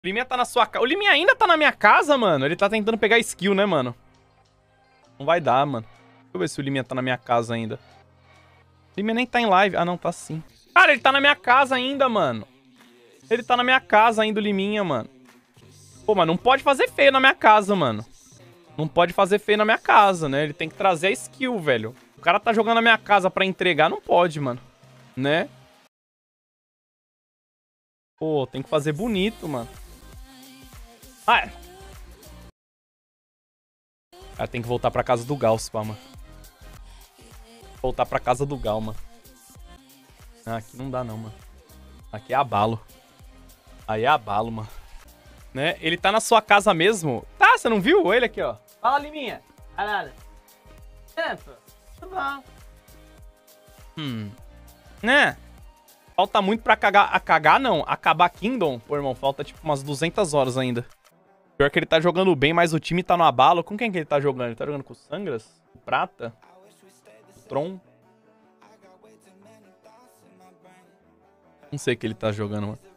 O Liminha tá na sua casa. O Liminha ainda tá na minha casa, mano. Ele tá tentando pegar skill, né, mano? Não vai dar, mano. Deixa eu ver se o Liminha tá na minha casa ainda. O Liminha nem tá em live. Ah, não, tá sim. Cara, ele tá na minha casa ainda, mano. Ele tá na minha casa ainda, o Liminha, mano. Pô, mas não pode fazer feio na minha casa, mano. Não pode fazer feio na minha casa, né? Ele tem que trazer a skill, velho. O cara tá jogando na minha casa pra entregar, não pode, mano. Né? Pô, tem que fazer bonito, mano. Ah, é. Cara, tem que voltar pra casa do Gal, pá, mano. Voltar pra casa do Gal, mano. Ah, aqui não dá não, mano. Aqui é abalo. Aí é abalo, mano. Né? Ele tá na sua casa mesmo? Tá, você não viu ele aqui, ó? Fala, Liminha. Caralho. É, pô. Tudo bom. Né? Falta muito pra cagar, não. Acabar Kingdom? Pô, irmão, falta tipo umas 200 horas ainda. Pior que ele tá jogando bem, mas o time tá no abalo. Com quem que ele tá jogando? Ele tá jogando com o Sangras? O Prata? O Tron? Não sei o que ele tá jogando, mano.